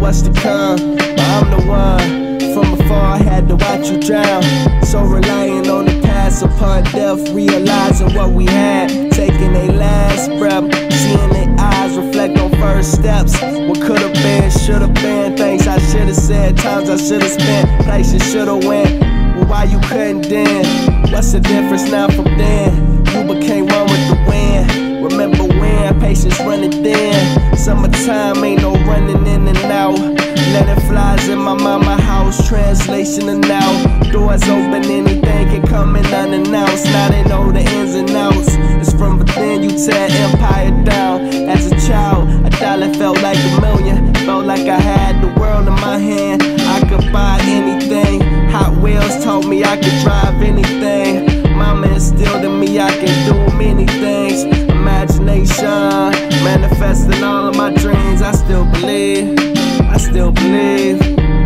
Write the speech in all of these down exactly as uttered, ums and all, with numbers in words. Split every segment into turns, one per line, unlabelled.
what's to come, but I'm the one. From afar I had to watch you drown. So relying on the past upon death, realizing what we had, taking a last breath, seeing their eyes reflect on first steps. What could've been, should've been, things I should've said, times I should've spent, places should've went. Well, why you couldn't then? What's the difference now from then? You became one with the wind. Remember when patience running thin? Summertime ain't no running in and out. Letting flies in my mama house. Translation of now. Doors open, anything can come in unannounced. Now they know the ins and outs. It's from within, you tear empire down. As a child, a dollar felt like a million. Felt like I had the world in my hand. I could buy anything. Hot Wheels told me I could drive anything. Mama instilled in me I can do many things. Imagination, manifesting all of my dreams. I still believe, I still believe,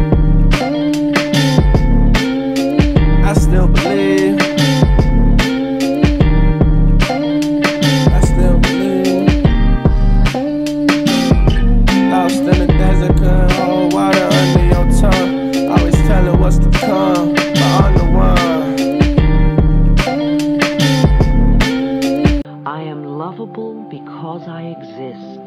I still believe, I still believe. Lost in the desert, couldn't hold water under your tongue. Always telling what's to come, but I'm the one.
I am lovable because I exist.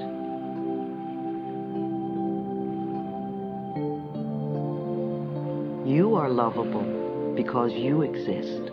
You are lovable because you exist.